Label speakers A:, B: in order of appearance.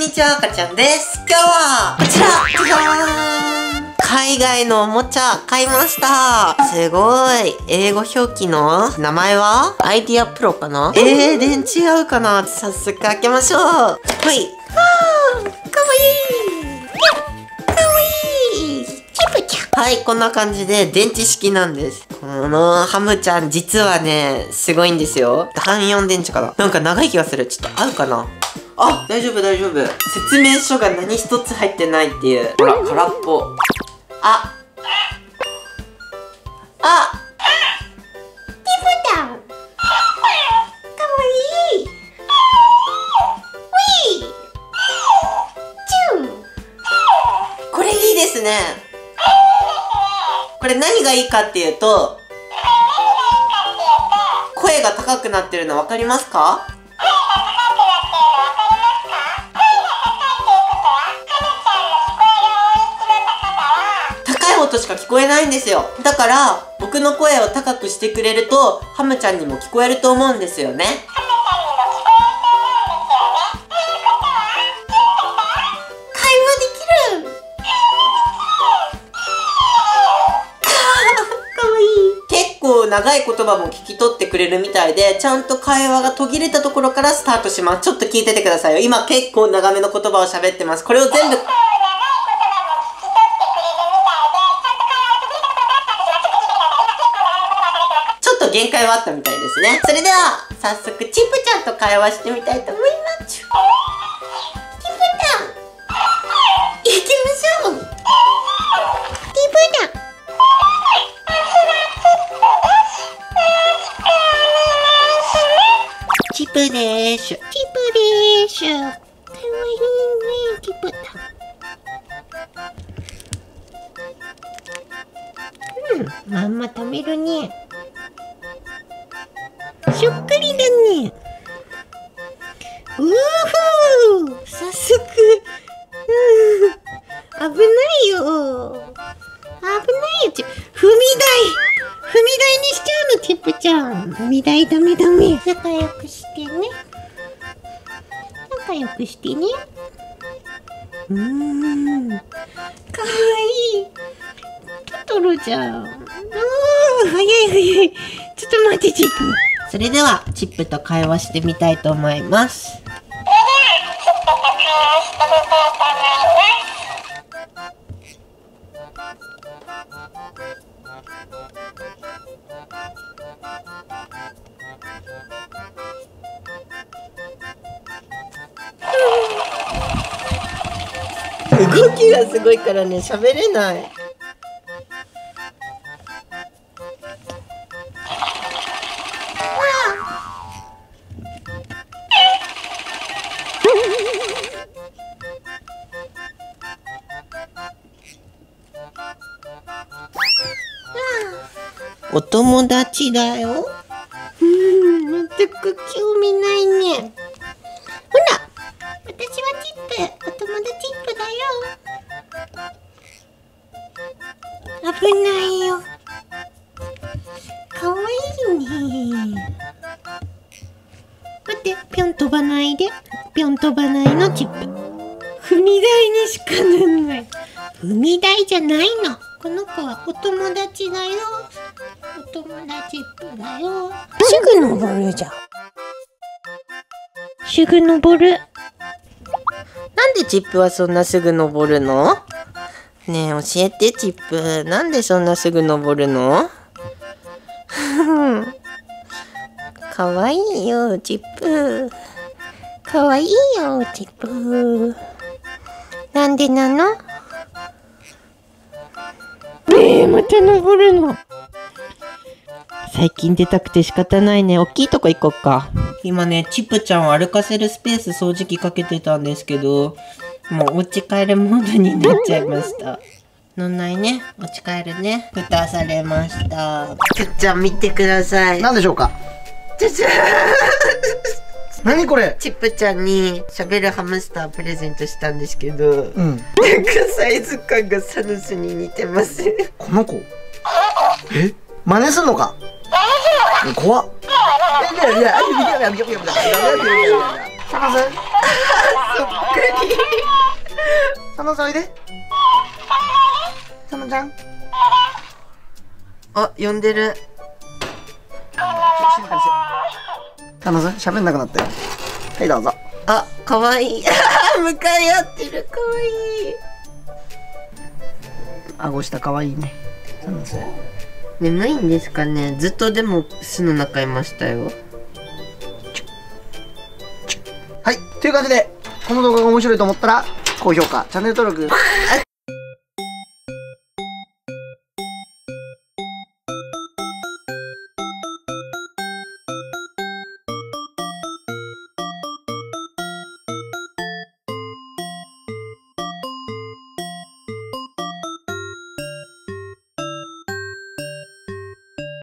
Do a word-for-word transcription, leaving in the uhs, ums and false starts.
A: にちは、赤ちゃんです。今日は、こちらじゃーん、海外のおもちゃ買いました。すごい。英語表記の名前はアイディアプロかな。えー、電池合うかな。早速開けましょう。はい。わー、かわいい。かわいい。チプちゃん。はい、こんな感じで電池式なんです。このハムちゃん実はね、すごいんですよ。単よん電池かな。なんか長い気がする。ちょっと合うかな。あ、大丈夫大丈夫。説明書が何一つ入ってないっていう。ほら、空っぽ。ああピプちゃん、かわいい。ウィーチュー。これいいですね。これ何がいいかっていうと、声が高くなってるの分かりますか？音しか聞こえないんですよ。だから僕の声を高くしてくれるとハムちゃんにも聞こえると思うんですよね。会話できる。かわいい。結構長い言葉も聞き取ってくれるみたいで、ちゃんと会話が途切れたところからスタートします。ちょっと聞いててくださいよ。今結構長めの言葉を喋ってます。これを全部限界はあったみたいですね。それでは早速チップちゃんと会話してみたいと思います。チップちゃん、行きましょう。チップちゃん、チップでーしゅ、チップでーしゅ。かわいいね、チップちゃん。うん、まんま食べるね。しょっくりだね。うーふー、早速。うん、危ないよ。危ないよ。ちょ、踏み台。踏み台にしちゃうの、チップちゃん。踏み台ダメダメ。仲良くしてね。仲良くしてね。うーん。かわいい。トトロじゃん。あー、早い早い。ちょっと待って、チップ。それではチップと会話してみたいと思います。動きがすごいからね、喋れない。お友達だよ。うーん、全く興味ないね。ほら、私はチップ、お友達チップだよ。危ないよ。かわいいね。待って、ぴょん飛ばないで。ぴょん飛ばないのチップ。踏み台にしかなんない。踏み台じゃないの。この子はお友達だよ。お友達っぷだよ。すぐ登るじゃん。すぐ登る。なんでチップはそんなすぐ登るの？ねえ、教えてチップ。なんでそんなすぐ登るの？かわいいよ、チップ。かわいいよ、チップ。なんでなの？えー、また登るの。最近出たくて仕方ないね。大きいとこ行こっか。今ね、チップちゃんを歩かせるスペース掃除機かけてたんですけど、もうお家帰るモードになっちゃいました。乗んないね。お家帰るね。蓋されました。ちょっちゃん見てください。
B: 何でしょうか？
A: ちょちゃ
B: 何これ？
A: チップちゃんに喋るハムスタープレゼントしたんですけど、うん、なんかサイズ感がサヌスに似てます。
B: この子え真似すんのか？怖っ。そっくり。 ナさんおいで。サナちゃん。
A: あ、呼んでる。
B: 静かにして。サナさん、喋んなくなったよ。はい、どうぞ。
A: あ、かわいい。向かい合ってる。かわいい。
B: 顎下かわいいね。サナさん。
A: 眠いんですかね。ずっとでも巣の中いましたよ。
B: はい。という感じで、この動画が面白いと思ったら、高評価、チャンネル登録。